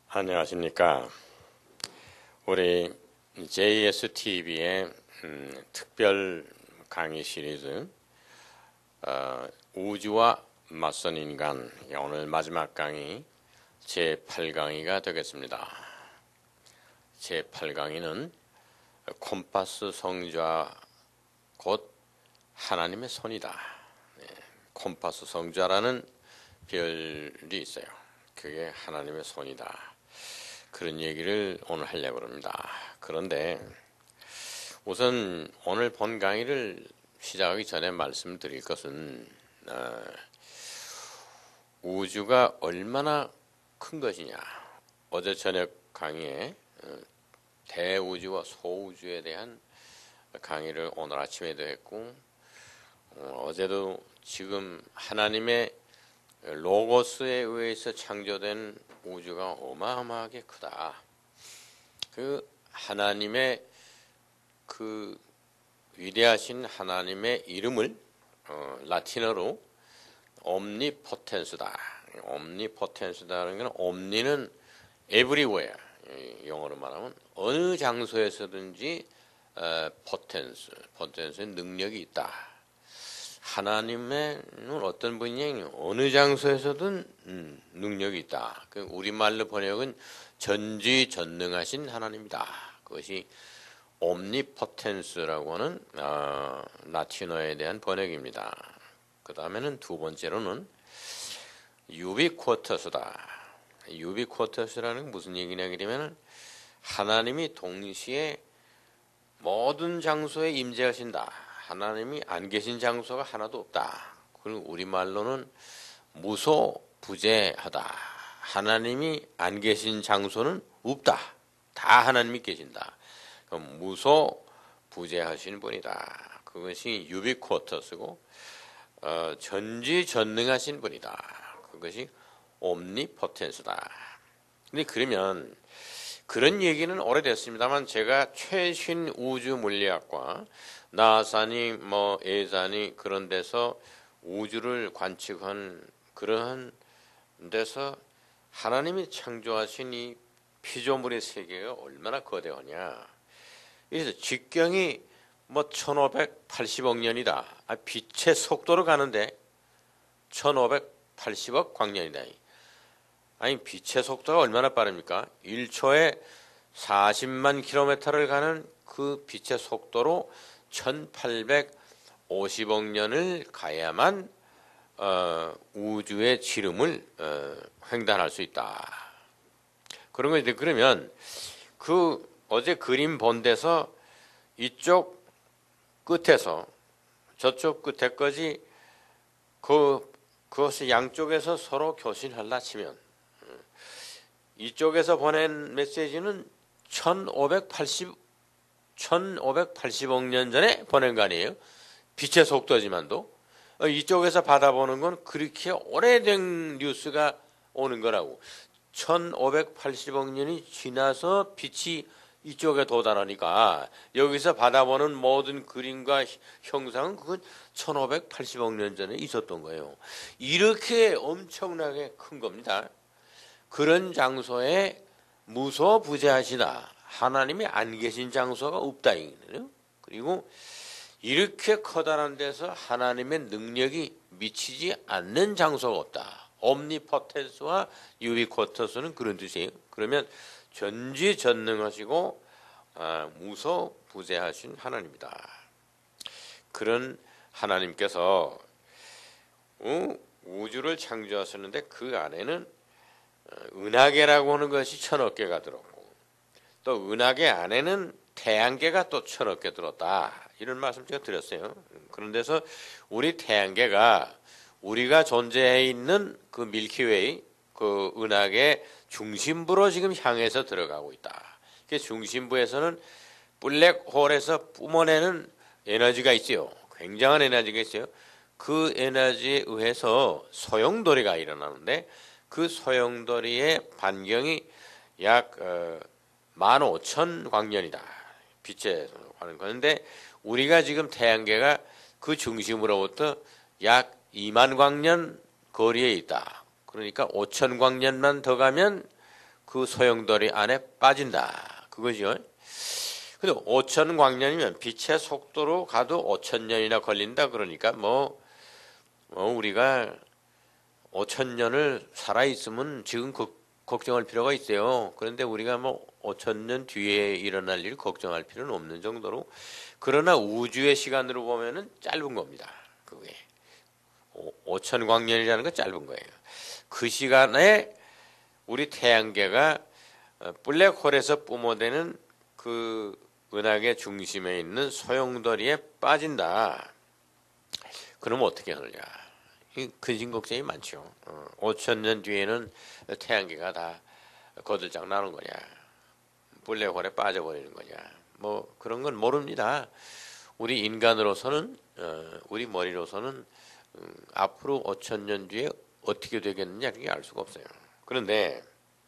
안녕하십니까. 우리 JSTV의 특별 강의 시리즈 우주와 맞선 인간, 오늘 마지막 강의 제8강의가 되겠습니다. 제8강의는 콤파스 성좌 곧 하나님의 손이다. 콤파스 성좌라는 별이 있어요. 그게 하나님의 손이다. 그런 얘기를 오늘 하려고 합니다. 그런데 우선 오늘 본 강의를 시작하기 전에 말씀드릴 것은 우주가 얼마나 큰 것이냐. 어제 저녁 강의에 대우주와 소우주에 대한 강의를 오늘 아침에도 했고 어제도 지금 하나님의 로고스에 의해서 창조된 우주가 어마어마하게 크다. 그 하나님의 그 위대하신 하나님의 이름을 라틴어로 옴니포텐스다. 옴니포텐스다는 것은 옴니는 everywhere. 영어로 말하면 어느 장소에서든지 포텐스의 능력이 있다. 하나님은 어떤 분이 어느 장소에서든 능력이 있다. 그 우리말로 번역은 전지전능하신 하나님이다. 그것이 옴니포텐스라고 하는 라틴어에 대한 번역입니다. 그 다음에는 두 번째로는 유비쿼터스다. 유비쿼터스라는 건 무슨 얘기냐 그러면 하나님이 동시에 모든 장소에 임재하신다. 하나님이 안 계신 장소가 하나도 없다. 그리고 우리말로는 무소부재하다. 하나님이 안 계신 장소는 없다. 다 하나님이 계신다. 그럼 무소부재하신 분이다. 그것이 유비쿼터스고 전지전능하신 분이다. 그것이 옴니포텐스다. 근데 그러면 그런 얘기는 오래됐습니다만 제가 최신 우주 물리학과 나사니 에사니 그런 데서 우주를 관측한 그러한 데서 하나님이 창조하신 이 피조물의 세계가 얼마나 거대하냐. 그래서 직경이 1580억 년이다. 빛의 속도로 가는데 1580억 광년이다. 아니 빛의 속도가 얼마나 빠릅니까? 1초에 40만 킬로미터를 가는 그 빛의 속도로 1850억 년을 가야만 우주의 지름을 횡단할 수 있다. 그런 거지. 그러면 그 어제 그림 본 데서 이쪽 끝에서 저쪽 끝에까지 그것을 양쪽에서 서로 교신하려 치면 이쪽에서 보낸 메시지는 1580억 년 전에 보낸 거 아니에요? 빛의 속도지만도 이쪽에서 받아보는 건 그렇게 오래된 뉴스가 오는 거라고. 1580억 년이 지나서 빛이 이쪽에 도달하니까 여기서 받아보는 모든 그림과 형상은 그건 1580억 년 전에 있었던 거예요. 이렇게 엄청나게 큰 겁니다. 그런 장소에 무소부재하시다. 하나님이 안 계신 장소가 없다. 그리고 이렇게 커다란 데서 하나님의 능력이 미치지 않는 장소가 없다. 옴니포텐스와 유비쿼터스는 그런 뜻이에요. 그러면 전지전능하시고 무소부재하신 하나님이다. 그런 하나님께서 우주를 창조하셨는데 그 안에는 은하계라고 하는 것이 1000억 개가 들었고 또 은하계 안에는 태양계가 또 1000억 개 들었다. 이런 말씀 제가 드렸어요. 그런 데서 우리 태양계가 우리가 존재해 있는 그 밀키웨이 그 은하계 중심부로 지금 향해서 들어가고 있다. 그 중심부에서는 블랙홀에서 뿜어내는 에너지가 있어요. 굉장한 에너지가 있어요. 그 에너지에 의해서 소용돌이가 일어나는데 그 소용돌이의 반경이 약 15,000광년이다. 빛에 하는 건데 우리가 지금 태양계가 그 중심으로부터 약 2만 광년 거리에 있다. 그러니까 5,000광년만 더 가면 그 소용돌이 안에 빠진다. 그거죠. 근데 5천 광년이면 빛의 속도로 가도 5천 년이나 걸린다. 그러니까 우리가 5천 년을 살아 있으면 지금 걱정할 필요가 있어요. 그런데 우리가 5천 년 뒤에 일어날 일 걱정할 필요는 없는 정도로, 그러나 우주의 시간으로 보면은 짧은 겁니다. 그게 5천 광년이라는 건 짧은 거예요. 그 시간에 우리 태양계가 블랙홀에서 뿜어대는 그 은하계 중심에 있는 소용돌이에 빠진다. 그러면 어떻게 하느냐? 근심 걱정이 많죠. 5천 년 뒤에는 태양계가 다 거들짝 나는 거냐, 블랙홀에 빠져버리는 거냐, 그런 건 모릅니다. 우리 인간으로서는, 우리 머리로서는 앞으로 5천 년 뒤에 어떻게 되겠느냐 그게 알 수가 없어요. 그런데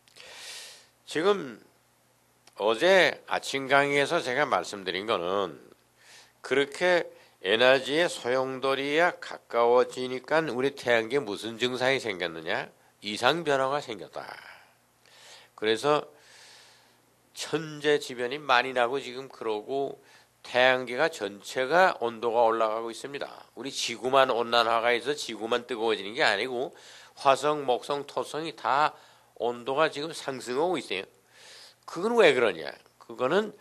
지금 어제 아침 강의에서 제가 말씀드린 거는, 그렇게 에너지의 소용돌이에 가까워지니까 우리 태양계에 무슨 증상이 생겼느냐? 이상 변화가 생겼다. 그래서 천재지변이 많이 나고 지금 그러고 태양계가 전체가 온도가 올라가고 있습니다. 우리 지구만 온난화가 해서 지구만 뜨거워지는 게 아니고 화성, 목성, 토성이 다 온도가 지금 상승하고 있어요. 그건 왜 그러냐? 그거는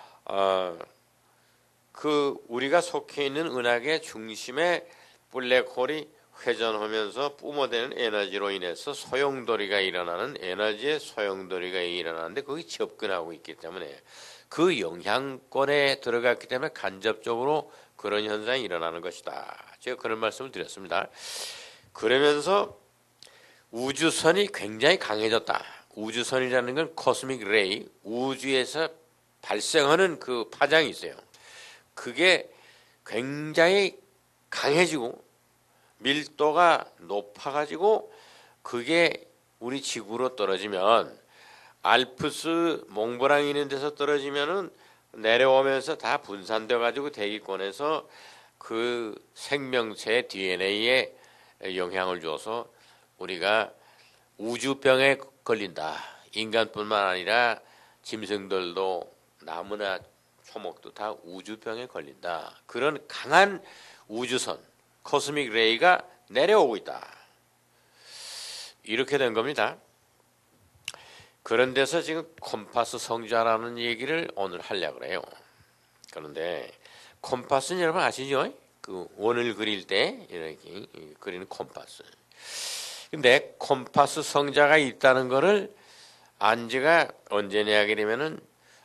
우리가 속해 있는 은하계 중심에 블랙홀이 회전하면서 뿜어대는 에너지로 인해서 소용돌이가 일어나는, 에너지의 소용돌이가 일어나는데 거기 접근하고 있기 때문에, 그 영향권에 들어갔기 때문에 간접적으로 그런 현상이 일어나는 것이다. 제가 그런 말씀을 드렸습니다. 그러면서 우주선이 굉장히 강해졌다. 우주선이라는 건 코스믹 레이, 우주에서 발생하는 그 파장이 있어요. 그게 굉장히 강해지고 밀도가 높아가지고 그게 우리 지구로 떨어지면, 알프스 몽브랑 있는 데서 떨어지면은 내려오면서 다 분산돼 가지고 대기권에서 그 생명체의 DNA에 영향을 줘서 우리가 우주병에 걸린다. 인간뿐만 아니라 짐승들도 나무나 초목도 다 우주병에 걸린다. 그런 강한 우주선, 코스믹 레이가 내려오고 있다. 이렇게 된 겁니다. 그런 데서 지금 콤파스 성자라는 얘기를 오늘 하려고 그래요. 그런데 콤파스는 여러분 아시죠? 그 원을 그릴 때 이렇게 그리는 콤파스. 근데 콤파스 성자가 있다는 거를 안 지가 언제냐 하게 되면은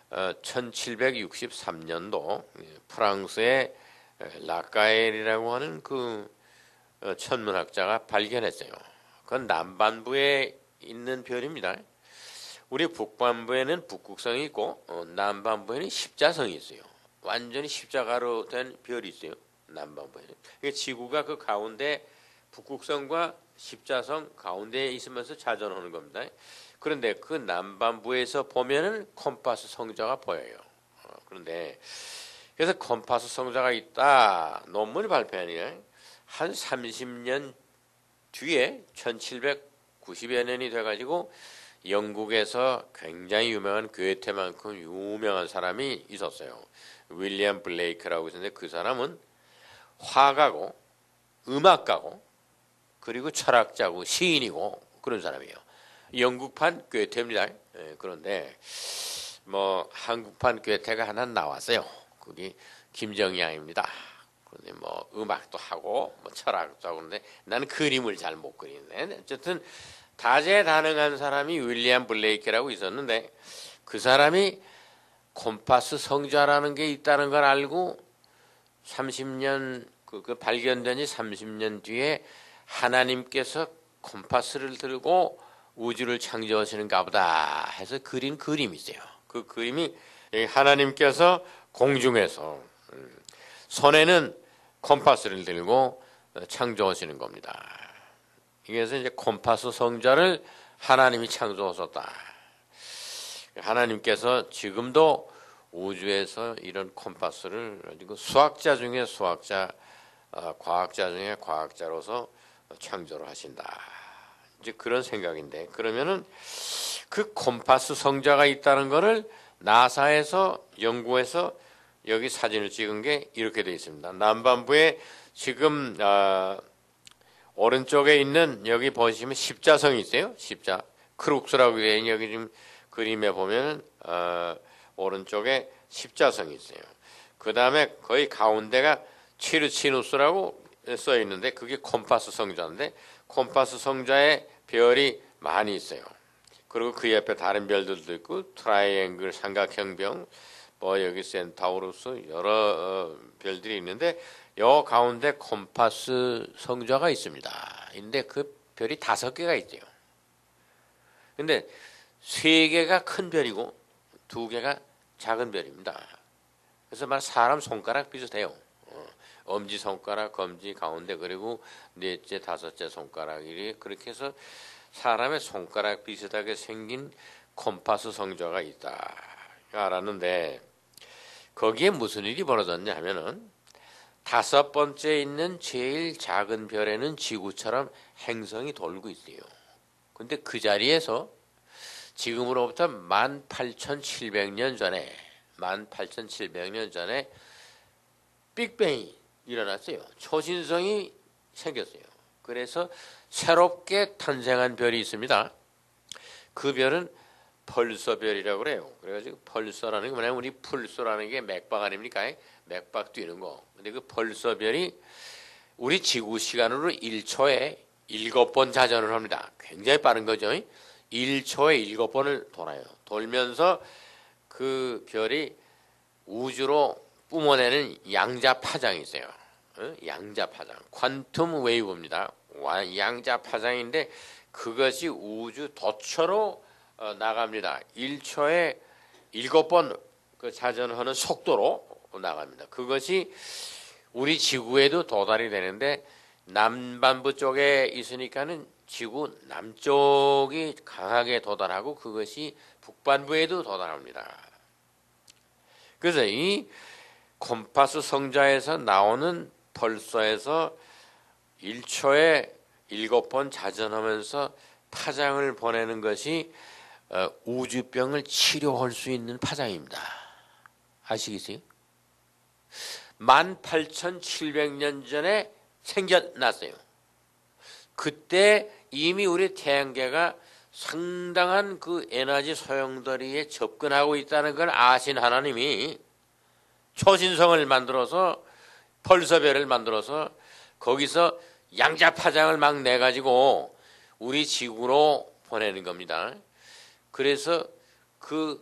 1763년도 프랑스의 라카엘이라고 하는 그 천문학자가 발견했어요. 그건 남반부에 있는 별입니다. 우리 북반부에는 북극성이 있고 남반부에는 십자성이 있어요. 완전히 십자가로 된 별이 있어요. 남반부에는. 그러니까 지구가 그 가운데 북극성과 십자성 가운데에 있으면서 자전하는 겁니다. 그런데 그 남반부에서 보면은 콤파스 성자가 보여요. 그런데 그래서 콤파스 성자가 있다 논문을 발표하니 한 30년 뒤에 1790여 년이 돼가지고 영국에서 굉장히 유명한 괴테만큼 유명한 사람이 있었어요. 윌리엄 블레이크라고 있었는데 그 사람은 화가고 음악가고 그리고 철학자고 시인이고 그런 사람이에요. 영국판 괴테입니다. 그런데 한국판 괴테가 하나 나왔어요. 그게 김정양입니다. 그런데 음악도 하고 철학도 하고 그런데 나는 그림을 잘 못 그리는데 어쨌든 다재다능한 사람이 윌리엄 블레이크라고 있었는데 그 사람이 콤파스 성자라는 게 있다는 걸 알고 30년 그 발견된 지 30년 뒤에 하나님께서 콤파스를 들고 우주를 창조하시는가 보다 해서 그린 그림이 있어요. 그 그림이 하나님께서 공중에서 손에는 콤파스를 들고 창조하시는 겁니다. 그래서 이제 콤파스 성자를 하나님이 창조하셨다. 하나님께서 지금도 우주에서 이런 콤파스를 수학자 중에 수학자, 과학자 중에 과학자로서 창조를 하신다. 이제 그런 생각인데, 그러면은 그 콤파스 성자가 있다는 것을 나사에서 연구해서 여기 사진을 찍은 게 이렇게 되어 있습니다. 남반부에 지금 오른쪽에 있는 여기 보시면 십자성이 있어요. 십자 크룩스라고 되어 있는 여기 지금 그림에 보면 오른쪽에 십자성이 있어요. 그 다음에 거의 가운데가 치르치누스라고 써 있는데 그게 콤파스 성자인데 콤파스 성자에 별이 많이 있어요. 그리고 그 옆에 다른 별들도 있고 트라이앵글 삼각형 별, 뭐 여기 센타우루스 여러 별들이 있는데 요 가운데 콤파스 성자가 있습니다. 근데 그 별이 5개가 있대요. 근데 3개가 큰 별이고 2개가 작은 별입니다. 그래서 말 사람 손가락 비슷해요. 엄지 손가락, 검지 가운데 그리고 넷째, 5째 손가락이 그렇게 해서 사람의 손가락 비슷하게 생긴 콤파스 성자가 있다 알았는데 거기에 무슨 일이 벌어졌냐 하면은 5번째 있는 제일 작은 별에는 지구처럼 행성이 돌고 있어요. 근데 그 자리에서 지금으로부터 18,700년 전에 빅뱅이 일어났어요. 초신성이 생겼어요. 그래서 새롭게 탄생한 별이 있습니다. 그 별은 펄서별이라고 그래요. 그래가지고 펄서라는 게 뭐냐면 우리 풀소라는 게 맥박 아닙니까? 맥박 뛰는 거. 근데 그 펄서별이 우리 지구 시간으로 1초에 7번 자전을 합니다. 굉장히 빠른 거죠. 1초에 7번을 돌아요. 돌면서 그 별이 우주로 뿜어내는 양자 파장이 있어요. 양자 파장, 퀀텀 웨이브입니다. 양자 파장인데 그것이 우주 도처로 나갑니다. 1초에 7번 그 자전하는 속도로 나갑니다. 그것이 우리 지구에도 도달이 되는데 남반부 쪽에 있으니까는 지구 남쪽이 강하게 도달하고 그것이 북반부에도 도달합니다. 그래서 이 콤파스 성자에서 나오는 펄서에서 1초에 7번 자전하면서 파장을 보내는 것이 우주병을 치료할 수 있는 파장입니다. 아시겠어요? 18,700년 전에 생겨났어요. 그때 이미 우리 태양계가 상당한 그 에너지 소용돌이에 접근하고 있다는 걸 아신 하나님이 초신성을 만들어서 펄서별을 만들어서 거기서 양자파장을 막 내가지고 우리 지구로 보내는 겁니다. 그래서 그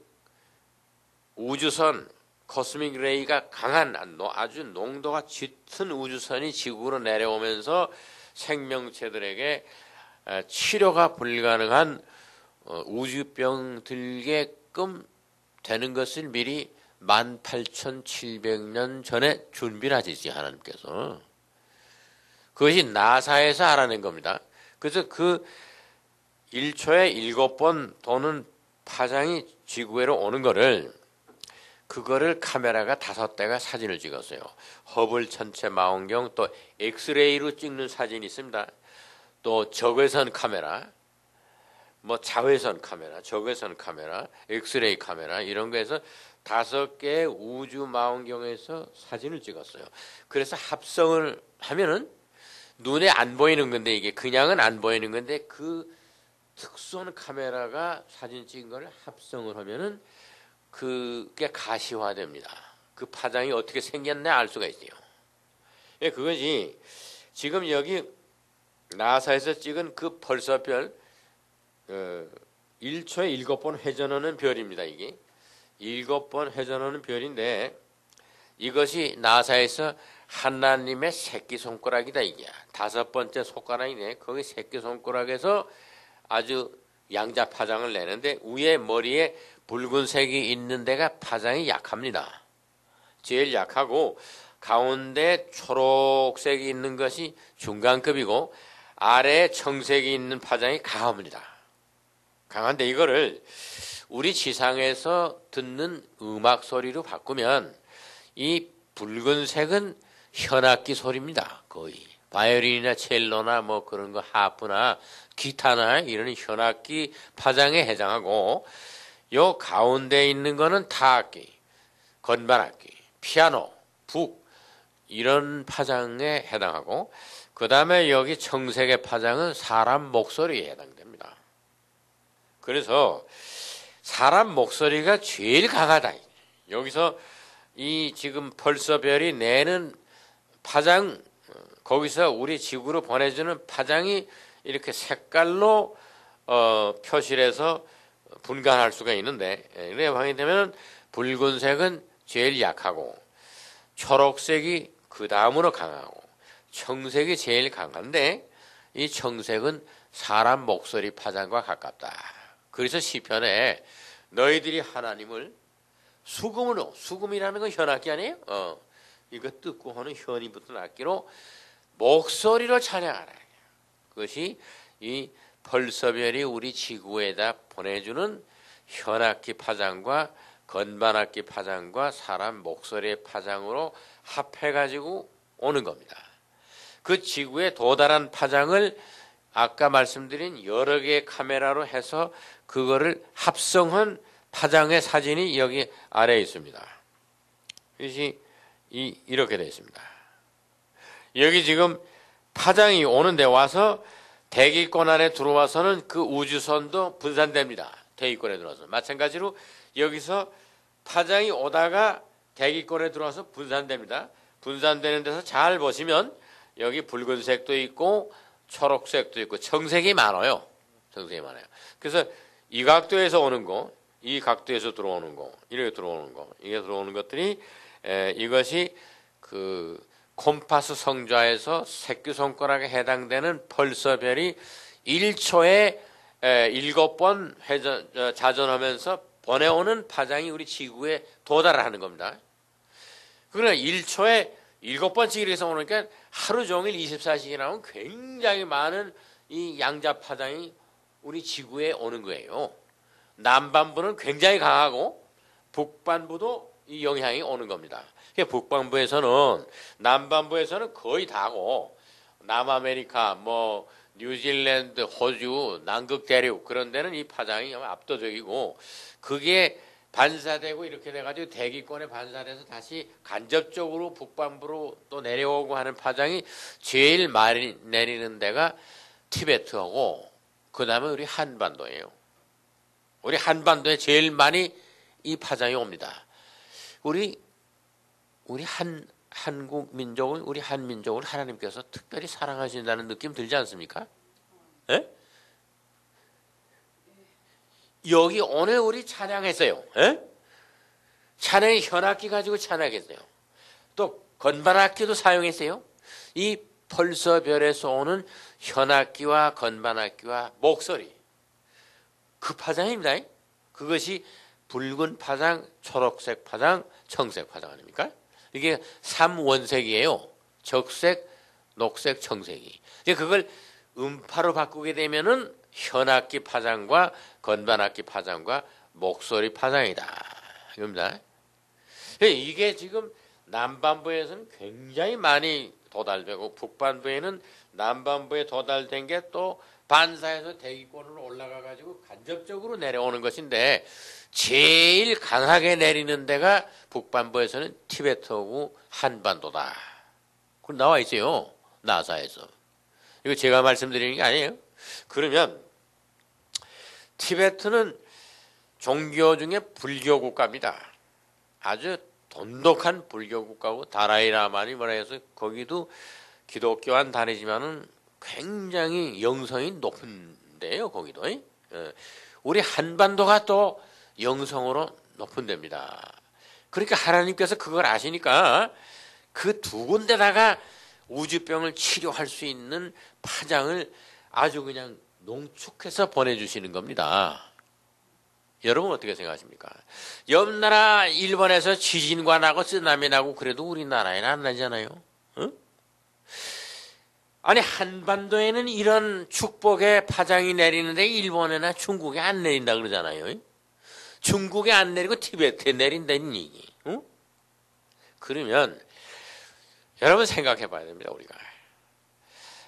우주선 코스믹 레이가 강한 아주 농도가 짙은 우주선이 지구로 내려오면서 생명체들에게 치료가 불가능한 우주병 들게끔 되는 것을 미리 18,700년 전에 준비를 하시지 하나님께서. 그것이 나사에서 알아낸 겁니다. 그래서 그 1초에 7번 도는 파장이 지구에로 오는 거를 그거를 카메라가 5대가 사진을 찍었어요. 허블 천체 망원경 또 엑스레이로 찍는 사진이 있습니다. 또 적외선 카메라, 뭐 자외선 카메라, 적외선 카메라, 엑스레이 카메라 이런 거에서 5개의 우주 망원경에서 사진을 찍었어요. 그래서 합성을 하면은 눈에 안 보이는 건데 이게 그냥은 안 보이는 건데 그 특수한 카메라가 사진 찍은 걸 합성을 하면은 그게 가시화됩니다. 그 파장이 어떻게 생겼나 알 수가 있어요. 예, 그것이 지금 여기 나사에서 찍은 그 펄서별 1초에 7번 회전하는 별입니다. 이게 7번 회전하는 별인데 이것이 나사에서 하나님의 새끼손가락이다. 이게 5번째 손가락이네. 거기 새끼손가락에서 아주 양자 파장을 내는데 위에 머리에 붉은색이 있는 데가 파장이 약합니다. 제일 약하고 가운데 초록색이 있는 것이 중간급이고 아래에 청색이 있는 파장이 강합니다. 강한데 이거를 우리 지상에서 듣는 음악 소리로 바꾸면 이 붉은색은 현악기 소리입니다. 거의 바이올린이나 첼로나 뭐 그런 거 하프나 기타나 이런 현악기 파장에 해당하고, 요 가운데 있는 거는 타악기, 건반악기, 피아노, 북 이런 파장에 해당하고, 그 다음에 여기 청색의 파장은 사람 목소리에 해당됩니다. 그래서 사람 목소리가 제일 강하다. 여기서 이 지금 펄서별이 내는 파장, 거기서 우리 지구로 보내주는 파장이 이렇게 색깔로 표시해서 분간할 수가 있는데, 이렇게 방이 되면 붉은색은 제일 약하고, 초록색이 그 다음으로 강하고, 청색이 제일 강한데, 이 청색은 사람 목소리 파장과 가깝다. 그래서 시편에 너희들이 하나님을 수금으로, 수금이라는 건 현악기 아니에요? 이거 듣고 하는 현이 붙은 악기로 목소리로 찬양하라. 그것이 이 펄서별이 우리 지구에다 보내주는 현악기 파장과 건반악기 파장과 사람 목소리의 파장으로 합해가지고 오는 겁니다. 그 지구에 도달한 파장을 아까 말씀드린 여러 개의 카메라로 해서 그거를 합성한 파장의 사진이 여기 아래에 있습니다. 이것이 이렇게 되어 있습니다. 여기 지금 파장이 오는데 와서 대기권 안에 들어와서는 그 우주선도 분산됩니다. 대기권에 들어와서. 마찬가지로 여기서 파장이 오다가 대기권에 들어와서 분산됩니다. 분산되는 데서 잘 보시면 여기 붉은색도 있고 초록색도 있고 청색이 많아요. 청색이 많아요. 그래서 이 각도에서 오는 거, 이 각도에서 들어오는 거, 이렇게 들어오는 거, 이게 들어오는 것들이 이것이 그 콤파스 성좌에서 새끼손가락에 해당되는 펄서별이 1초에 7번 자전하면서 보내오는 파장이 우리 지구에 도달하는 겁니다. 그러나 1초에 7번씩 이렇게 오니까 하루 종일 24시간 나오면 굉장히 많은 이 양자 파장이 우리 지구에 오는 거예요. 남반부는 굉장히 강하고 북반부도 이 영향이 오는 겁니다. 북반부에서는, 남반부에서는 거의 다고, 남아메리카, 뭐 뉴질랜드, 호주, 남극 대륙 그런 데는 이 파장이 압도적이고, 그게 반사되고 이렇게 돼가지고 대기권에 반사돼서 다시 간접적으로 북반부로 또 내려오고 하는 파장이 제일 많이 내리는 데가 티베트하고, 그 다음에 우리 한반도예요. 우리 한반도에 제일 많이 이 파장이 옵니다. 우리 한국 민족은, 우리 한민족을 하나님께서 특별히 사랑하신다는 느낌 들지 않습니까? 에? 여기 오늘 우리 찬양했어요. 에? 찬양의 현악기 가지고 찬양했어요. 또 건반악기도 사용했어요. 이 펄서별에서 오는 현악기와 건반악기와 목소리, 그 파장입니다. 그것이 붉은 파장, 초록색 파장, 청색 파장 아닙니까? 이게 3원색이에요. 적색, 녹색, 청색이. 그걸 음파로 바꾸게 되면은 현악기 파장과 건반악기 파장과 목소리 파장이다. 이겁니다. 이게 지금 남반부에서는 굉장히 많이 도달되고, 북반부에는 남반부에 도달된 게 또 반사해서 대기권으로 올라가 가지고 간접적으로 내려오는 것인데, 제일 강하게 내리는 데가 북반부에서는 티베트하고 한반도다. 그건 나와 있어요. 나사에서. 이거 제가 말씀드리는 게 아니에요. 그러면 티베트는 종교 중에 불교 국가입니다. 아주 돈독한 불교 국가고, 다라이라마니 뭐라 해서 거기도 기독교와는 다르지만은 굉장히 영성이 높은데요, 거기도. 우리 한반도가 또 영성으로 높은 데입니다. 그러니까 하나님께서 그걸 아시니까 그 두 군데다가 우주병을 치료할 수 있는 파장을 아주 그냥 농축해서 보내주시는 겁니다. 여러분 어떻게 생각하십니까? 옆나라 일본에서 지진과 나고 쓰나미 나고 그래도 우리나라에는 안 나잖아요. 응? 아니 한반도에는 이런 축복의 파장이 내리는데 일본이나 중국에 안 내린다 그러잖아요. 중국에 안 내리고 티베트에 내린다는 얘기. 응? 그러면 여러분 생각해 봐야 됩니다. 우리가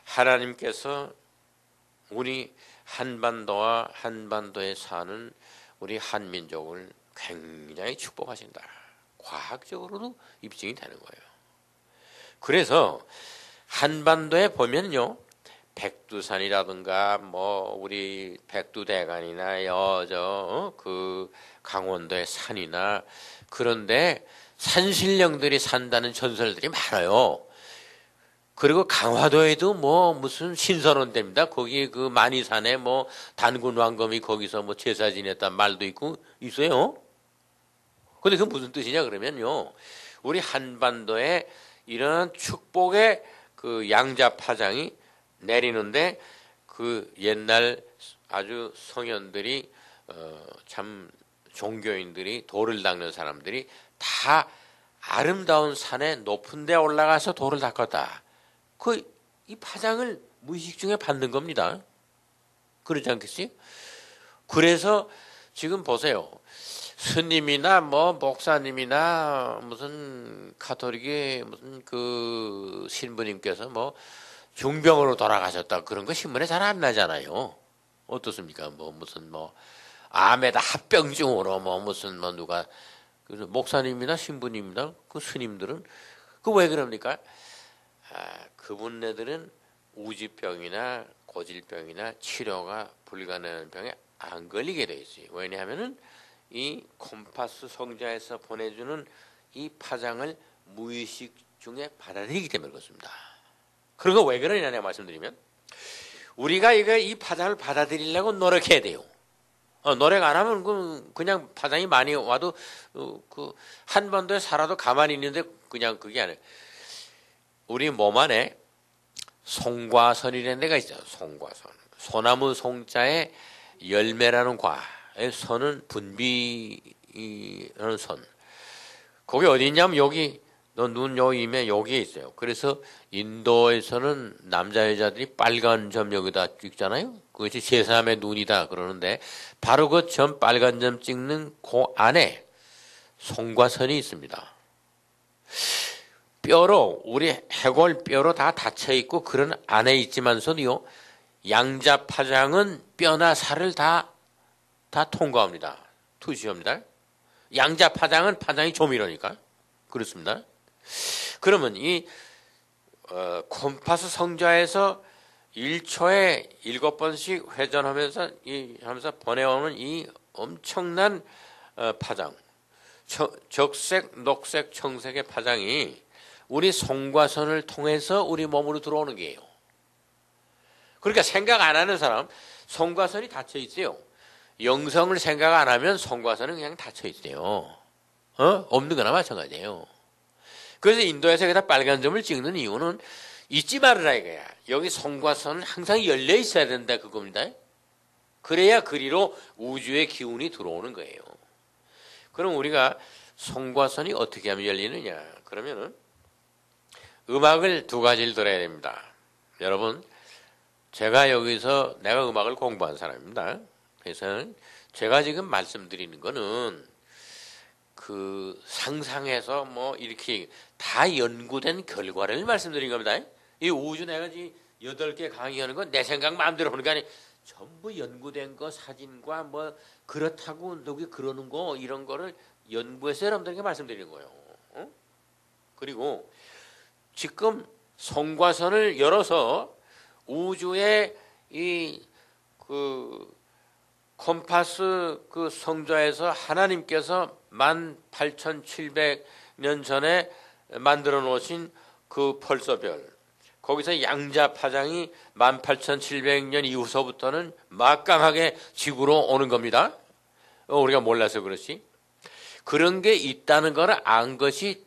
하나님께서 우리 한반도와 한반도에 사는 우리 한민족을 굉장히 축복하신다. 과학적으로도 입증이 되는 거예요. 그래서 한반도에 보면요, 백두산이라든가 뭐 우리 백두대간이나 그 강원도의 산이나 그런데 산신령들이 산다는 전설들이 많아요. 그리고 강화도에도 뭐 무슨 신선원대입니다. 거기 그 만이산에 뭐 단군 왕검이 거기서 뭐 제사 지냈단 말도 있고 있어요. 근데 그게 무슨 뜻이냐 그러면요, 우리 한반도에 이런 축복의 그 양자 파장이 내리는데 그 옛날 아주 성현들이 참 종교인들이 돌을 닦는 사람들이 다 아름다운 산에 높은 데 올라가서 돌을 닦았다. 이 파장을 무의식 중에 받는 겁니다. 그렇지 않겠어요? 그래서 지금 보세요. 스님이나 뭐 목사님이나 무슨 가톨릭의 무슨 그 신부님께서 뭐 중병으로 돌아가셨다 그런 거 신문에 잘 안 나잖아요. 어떻습니까? 뭐 무슨 뭐 암에다 합병증으로 뭐 무슨 뭐 누가 그래서 목사님이나 신부님이나 그 스님들은 그 왜 그럽니까? 그분네들은 우지병이나 고질병이나 치료가 불가능한 병에 안 걸리게 돼 있어요. 왜냐하면은 이 콤파스 성자에서 보내주는 이 파장을 무의식 중에 받아들이기 때문에 그렇습니다. 그리고 왜 그러냐 내가 말씀드리면 우리가 이 파장을 받아들이려고 노력해야 돼요. 노력 안 하면 그냥 파장이 많이 와도 그 한반도에 살아도 가만히 있는데 그냥 그게 아니에요. 우리 몸 안에 송과선이라는 데가 있어요. 송과선. 소나무 송자에 열매라는 과의 선은 분비라는 선. 거기 어디 있냐면 여기 너 눈 여기면 여기에 있어요. 그래서 인도에서는 남자 여자들이 빨간 점 여기다 찍잖아요. 그것이 제3의 눈이다 그러는데 바로 그 점 빨간 점 찍는 그 안에 송과선이 있습니다. 뼈로 우리 해골 뼈로 다 닫혀 있고 그런 안에 있지만서도요 양자 파장은 뼈나 살을 다 통과합니다. 투시합니다. 양자 파장은 파장이 조미료니까 그렇습니다. 그러면 이 콤파스 성자에서 1초에 7번씩 회전하면서 하면서 보내오는 이 엄청난 파장, 적색, 녹색, 청색의 파장이 우리 송과선을 통해서 우리 몸으로 들어오는 게예요. 그러니까 생각 안 하는 사람 송과선이 닫혀 있어요. 영성을 생각 안 하면 송과선은 그냥 닫혀 있어요. 없는 거나 마찬가지예요. 그래서 인도에서 여기다 빨간 점을 찍는 이유는 잊지 말으라 이거야. 여기 송과선은 항상 열려 있어야 된다 그겁니다. 그래야 그리로 우주의 기운이 들어오는 거예요. 그럼 우리가 송과선이 어떻게 하면 열리느냐? 그러면은 음악을 두 가지를 들어야 됩니다. 여러분, 제가 여기서 내가 음악을 공부한 사람입니다. 그래서 제가 지금 말씀드리는 거는 그 상상해서 뭐 이렇게 다 연구된 결과를 말씀드린 겁니다. 이 우주 내가 지금 8개 강의하는 건 내 생각 마음대로 하는 게 아니에요. 전부 연구된 거 사진과 뭐 그렇다고 누구 그러는 거 이런 거를 연구해서 여러분들에게 말씀드리는 거예요. 그리고 지금 송과선을 열어서 우주의 이 그 콤파스 그 성자에서 하나님께서 18,700년 전에 만들어 놓으신 그 펄서별 거기서 양자 파장이 18,700년 이후서부터는 막강하게 지구로 오는 겁니다. 우리가 몰라서 그렇지. 그런 게 있다는 걸 안 것이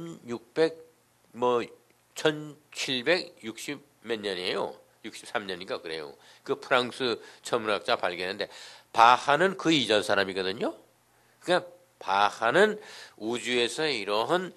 1760 몇 년이에요. 63년인가 그래요. 그 프랑스 천문학자 발견했는데 바하는 그 이전 사람이거든요. 그러니까 바하는 우주에서 이러한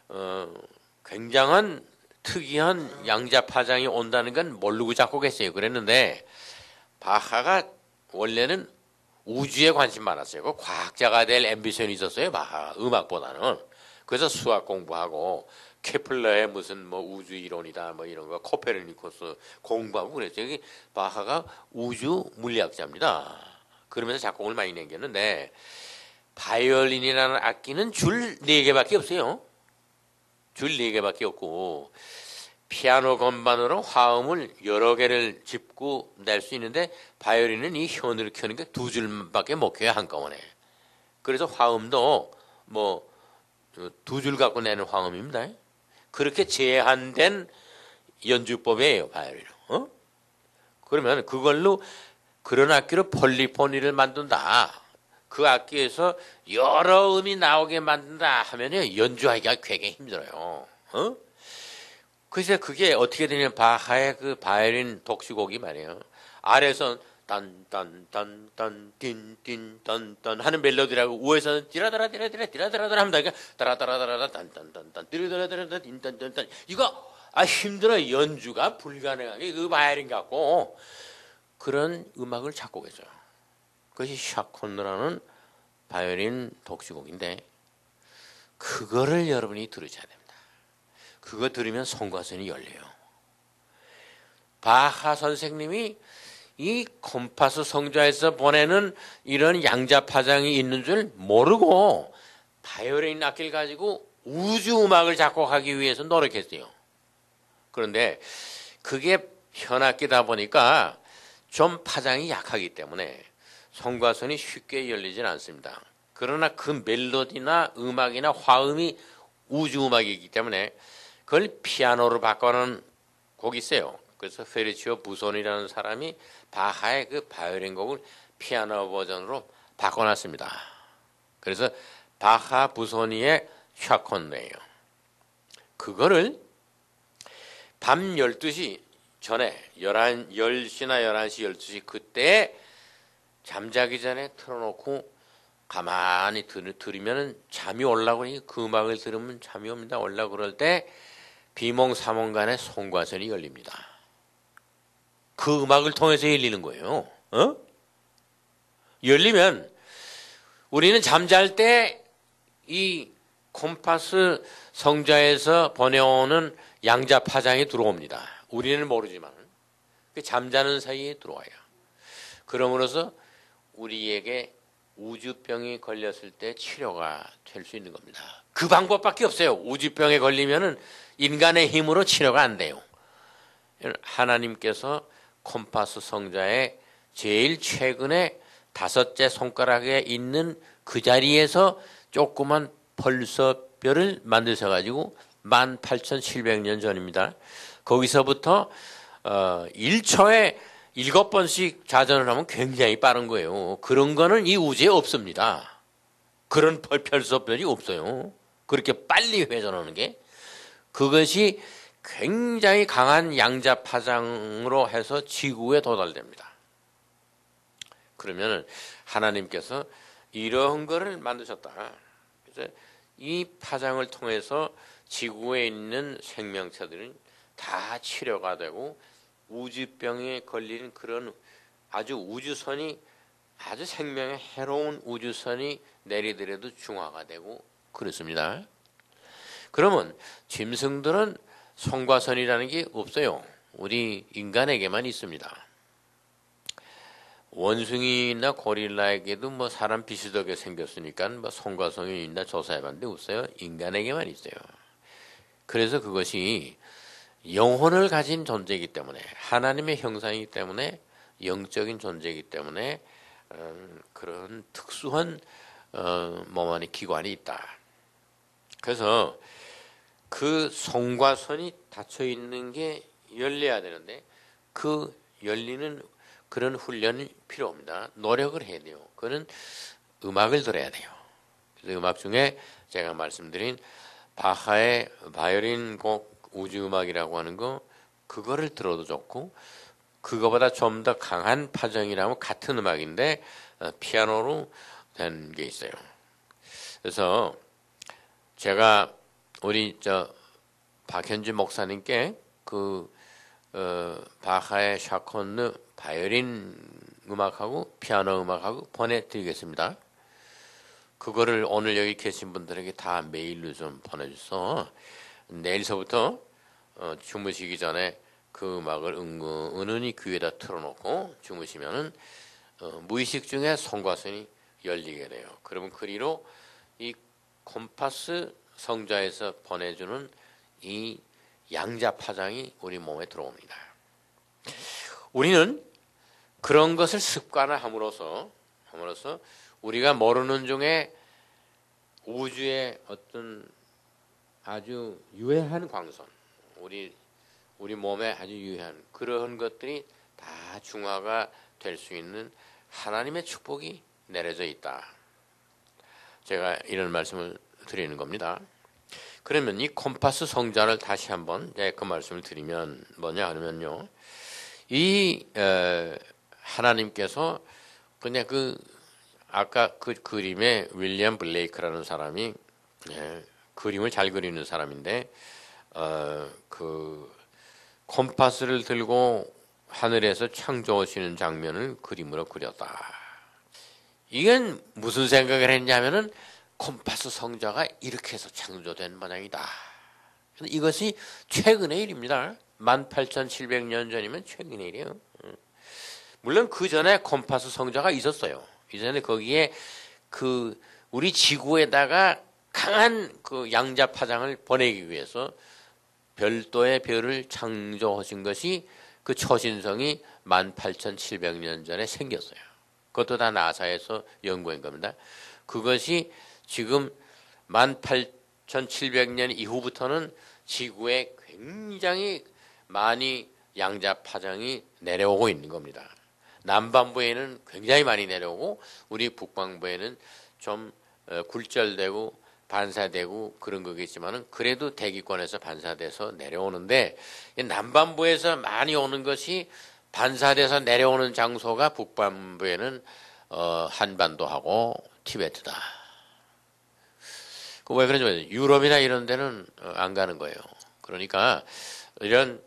굉장한 특이한 양자 파장이 온다는 건 모르고 작곡했어요. 그랬는데 바하가 원래는 우주에 관심 많았어요. 그 과학자가 될 앰비션이 있었어요. 바하 음악보다는. 그래서 수학 공부하고 케플러의 무슨 뭐 우주 이론이다 뭐 이런 거 코페르니쿠스 공부하고 그랬죠. 여기 바하가 우주 물리학자입니다. 그러면서 작곡을 많이 남겼는데 바이올린이라는 악기는 줄 4개밖에 없어요. 줄 4개밖에 없고 피아노 건반으로 화음을 여러 개를 짚고 낼 수 있는데 바이올린은 이 현을 켜는 게 2줄밖에 못 켜요 한꺼번에. 그래서 화음도 뭐 2줄 갖고 내는 화음입니다. 그렇게 제한된 연주법이에요 바이올린은. 그러면 그걸로 그런 악기로 폴리포니를 만든다. 그 악기에서 여러 음이 나오게 만든다 하면요 연주하기가 굉장히 힘들어요. 그래서 그게 어떻게 되냐면 바하의 그 바이올린 독주곡이 말이에요. 아래에서 딴딴딴딴 딘딘딴딴 하는 멜로디라고 위에서는 디라다라디라디라디라다라 합니다. 그러니까 따라따라따라 딴딴딴딴 디라다라다라 딘딴딴딴 이거 힘들어 연주가 불가능하게 그 바이올린 갖고 그런 음악을 작곡했어요. 그것이 샤콘느라는 바이올린 독주곡인데 그거를 여러분이 들으셔야 됩니다. 그거 들으면 성과선이 열려요. 바하 선생님이 이 콤파스 성좌에서 보내는 이런 양자파장이 있는 줄 모르고 바이올린 악기를 가지고 우주 음악을 작곡하기 위해서 노력했어요. 그런데 그게 현악기다 보니까 좀 파장이 약하기 때문에 성과선이 쉽게 열리진 않습니다. 그러나 그 멜로디나 음악이나 화음이 우주 음악이기 때문에 그걸 피아노로 바꿔놓은 곡이 있어요. 그래서 페르치오 부손이라는 사람이 바하의 그 바이올린 곡을 피아노 버전으로 바꿔놨습니다. 그래서 바하 부손이의 샤콘네예요. 그거를 밤 12시 전에 10시나 11시 12시 그때 잠자기 전에 틀어놓고 가만히 들으면 잠이 올라고 그 음악을 들으면 잠이 옵니다. 올라고 그럴 때 비몽사몽간에 송과선이 열립니다. 그 음악을 통해서 열리는 거예요. 열리면 우리는 잠잘 때 이 콤파스 성좌에서 보내오는 양자 파장이 들어옵니다. 우리는 모르지만 잠자는 사이에 들어와요. 그러므로서 우리에게 우주병이 걸렸을 때 치료가 될 수 있는 겁니다. 그 방법밖에 없어요. 우주병에 걸리면은 인간의 힘으로 치료가 안 돼요. 하나님께서 콤파스 성자의 제일 최근에 5째 손가락에 있는 그 자리에서 조그만 벌서별을 만드셔가지고 18,700년 전입니다. 거기서부터 1초에 7번씩 자전을 하면 굉장히 빠른 거예요. 그런 거는 이 우주에 없습니다. 그런 별서별이 없어요. 그렇게 빨리 회전하는 게. 그것이 굉장히 강한 양자 파장으로 해서 지구에 도달됩니다. 그러면 하나님께서 이런 거를 만드셨다. 그래서 이 파장을 통해서 지구에 있는 생명체들은 다 치료가 되고 우주병에 걸리는 그런 아주 우주선이 아주 생명에 해로운 우주선이 내리더라도 중화가 되고 그렇습니다. 그러면 짐승들은 송과선이라는 게 없어요. 우리 인간에게만 있습니다. 원숭이나 고릴라에게도 뭐 사람 비슷하게 생겼으니까 뭐 송과선이 있나 조사해봤는데 없어요. 인간에게만 있어요. 그래서 그것이 영혼을 가진 존재이기 때문에 하나님의 형상이기 때문에 영적인 존재이기 때문에 그런 특수한 몸 안에 기관이 있다. 그래서 그 송과선이 닫혀 있는 게 열려야 되는데 그 열리는 그런 훈련이 필요합니다. 노력을 해야 돼요. 그거는 음악을 들어야 돼요. 그래서 음악 중에 제가 말씀드린 바하의 바이올린 곡 우주음악이라고 하는 거 그거를 들어도 좋고 그거보다 좀 더 강한 파장이라면 같은 음악인데 피아노로 된 게 있어요. 그래서 제가 우리 박현주 목사님께 그 바하의 샤콘느 바이올린 음악하고 피아노 음악하고 보내드리겠습니다. 그거를 오늘 여기 계신 분들에게 다 메일로 좀 보내줘서 내일서부터 주무시기 전에 그 음악을 은은히 귀에다 틀어놓고 주무시면은 무의식 중에 송과선이 열리게 돼요. 그러면 그리로 이 콤파스 성자에서 보내주는 이 양자파장이 우리 몸에 들어옵니다. 우리는 그런 것을 습관화함으로써 우리가 모르는 중에 우주의 어떤 아주 유해한 광선, 우리 몸에 아주 유해한 그런 것들이 다 중화가 될 수 있는 하나님의 축복이 내려져 있다. 제가 이런 말씀을 드리는 겁니다. 그러면 이 콤파스 성자를 다시 한번 그 말씀을 드리면 뭐냐 하면요, 이 하나님께서 그냥 아까 그 그림에 윌리엄 블레이크라는 사람이 그림을 잘 그리는 사람인데 그 콤파스를 들고 하늘에서 창조하시는 장면을 그림으로 그렸다. 이건 무슨 생각을 했냐면은 콤파스 성자가 이렇게 해서 창조된 모양이다. 이것이 최근의 일입니다. 18,700년 전이면 최근의 일이에요. 물론 그 전에 콤파스 성자가 있었어요. 이전에 거기에 우리 지구에다가 강한 그 양자 파장을 보내기 위해서 별도의 별을 창조하신 것이 그 초신성이 18,700년 전에 생겼어요. 그것도 다 나사에서 연구한 겁니다. 그것이 지금 18,700년 이후부터는 지구에 굉장히 많이 양자 파장이 내려오고 있는 겁니다. 남반부에는 굉장히 많이 내려오고 우리 북반부에는 좀 굴절되고 반사되고 그런 거겠지만은 그래도 대기권에서 반사돼서 내려오는데 남반부에서 많이 오는 것이 반사돼서 내려오는 장소가 북반부에는 한반도하고 티베트다. 왜 그러냐면 유럽이나 이런 데는 안 가는 거예요. 그러니까 이런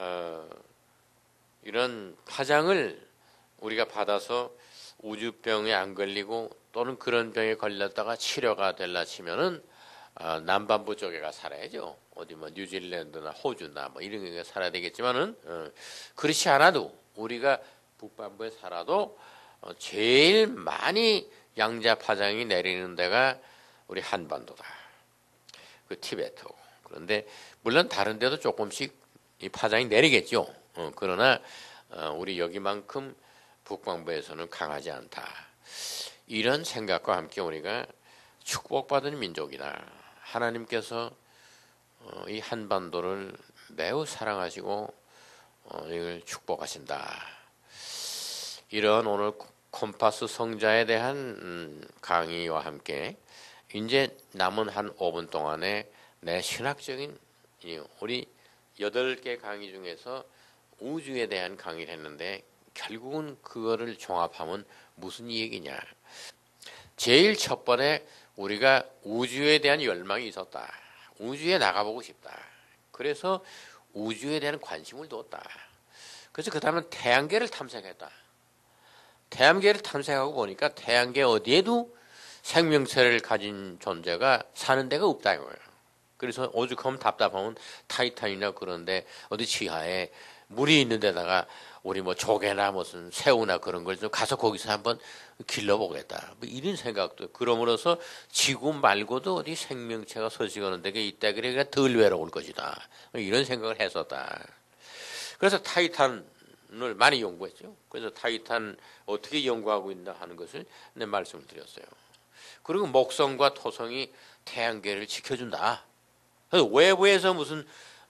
파장을 우리가 받아서 우주병에 안 걸리고 또는 그런 병에 걸렸다가 치료가 될라 치면은 남반부 쪽에 가 살아야죠. 어디 뭐 뉴질랜드나 호주나 뭐 이런 데 살아야 되겠지만은 그렇지 않아도 우리가 북반부에 살아도 제일 많이 양자 파장이 내리는 데가 우리 한반도다. 그 티베트고. 그런데 물론 다른 데도 조금씩 이 파장이 내리겠죠. 그러나 우리 여기만큼 북반부에서는 강하지 않다. 이런 생각과 함께 우리가 축복받은 민족이다. 하나님께서 이 한반도를 매우 사랑하시고 이걸 축복하신다. 이런 오늘 콤파스 성자에 대한 강의와 함께 이제 남은 한 5분 동안에 내 신학적인 우리 8개 강의 중에서 우주에 대한 강의를 했는데 결국은 그거를 종합하면 무슨 얘기냐. 제일 첫 번에 우리가 우주에 대한 열망이 있었다. 우주에 나가보고 싶다. 그래서 우주에 대한 관심을 두었다. 그래서 그 다음은 태양계를 탐색했다. 태양계를 탐색하고 보니까 태양계 어디에도 생명체를 가진 존재가 사는 데가 없다 이거예요. 그래서 오죽하면 답답하면 타이탄이나 그런데 어디 지하에 물이 있는 데다가 우리 뭐 조개나 무슨 새우나 그런 걸 좀 가서 거기서 한번 길러보겠다. 뭐 이런 생각도. 그러므로서 지구 말고도 어디 생명체가 서식하는 데가 있다. 그러니까 덜 외로울 것이다. 이런 생각을 했었다. 그래서 타이탄을 많이 연구했죠. 그래서 타이탄 어떻게 연구하고 있나 하는 것을 내 말씀을 드렸어요. 그리고 목성과 토성이 태양계를 지켜준다. 그래서 외부에서 무슨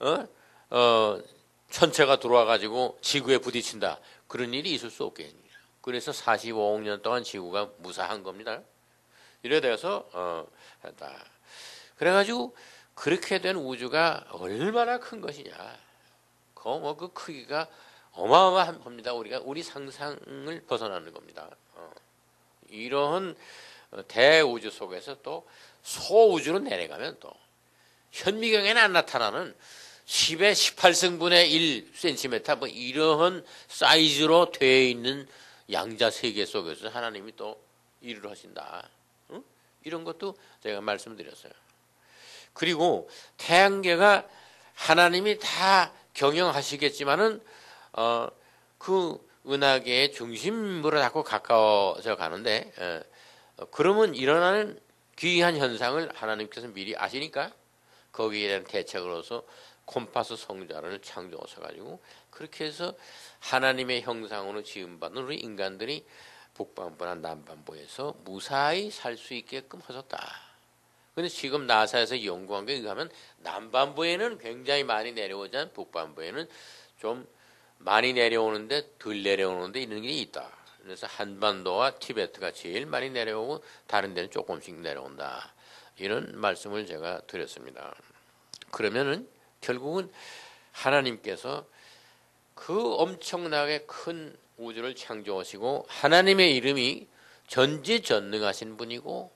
천체가 들어와 가지고 지구에 부딪힌다. 그런 일이 있을 수 없겠습니다. 그래서 45억 년 동안 지구가 무사한 겁니다. 이래 돼서 했다. 그래가지고 그렇게 된 우주가 얼마나 큰 것이냐. 그 크기가 어마어마합니다. 우리 상상을 벗어나는 겁니다. 이런 대우주 속에서 또 소우주로 내려가면 또 현미경에는 안 나타나는 10의 18승분의 1cm 뭐 이러한 사이즈로 되어 있는 양자 세계 속에서 하나님이 또 일을 하신다. 응? 이런 것도 제가 말씀드렸어요. 그리고 태양계가 하나님이 다 경영하시겠지만은 그 은하계의 중심으로 자꾸 가까워져 가는데 그러면 일어나는 기이한 현상을 하나님께서 미리 아시니까 거기에 대한 대책으로서 콤파스 성자를 창조하셔가지고 그렇게 해서 하나님의 형상으로 지음받은 우리 인간들이 북반부나 남반부에서 무사히 살 수 있게끔 하셨다. 근데 지금 나사에서 연구한 게 의하면 남반부에는 굉장히 많이 내려오지만 북반부에는 좀 많이 내려오는데 덜 내려오는데 이런 게 있다. 그래서 한반도와 티베트가 제일 많이 내려오고 다른 데는 조금씩 내려온다. 이런 말씀을 제가 드렸습니다. 그러면은 결국은 하나님께서 그 엄청나게 큰 우주를 창조하시고 하나님의 이름이 전지전능하신 분이고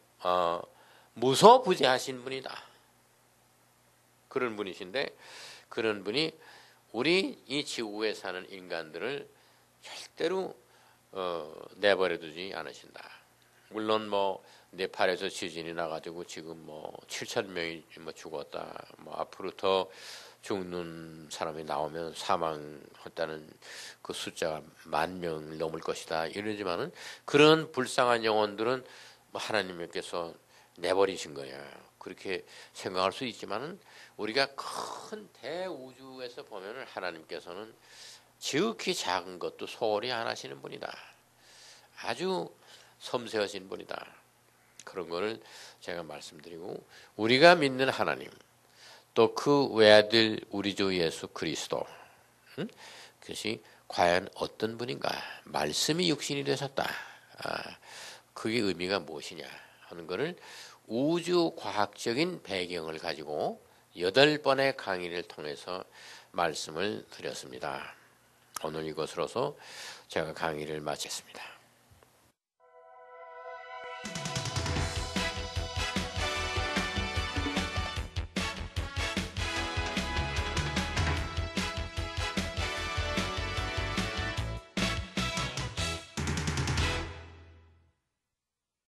무소부재하신 분이다. 그런 분이신데 그런 분이 우리 이 지구에 사는 인간들을 절대로 내버려두지 않으신다. 물론 뭐 네팔에서 지진이 나가지고 지금 뭐 7천 명이 뭐 죽었다. 뭐 앞으로 더 죽는 사람이 나오면 사망했다는 그 숫자가 10,000명 넘을 것이다. 이러지만은 그런 불쌍한 영혼들은 뭐 하나님께서 내버리신 거야. 그렇게 생각할 수 있지만은 우리가 큰 대우주에서 보면은 하나님께서는 지극히 작은 것도 소홀히 안 하시는 분이다. 아주 섬세하신 분이다. 그런 거를 제가 말씀드리고 우리가 믿는 하나님 또 그 외아들 우리 주 예수 그리스도 그것이 과연 어떤 분인가 말씀이 육신이 되셨다. 그게 의미가 무엇이냐 하는 것을 우주 과학적인 배경을 가지고 8번의 강의를 통해서 말씀을 드렸습니다. 오늘 이것으로서 제가 강의를 마쳤습니다.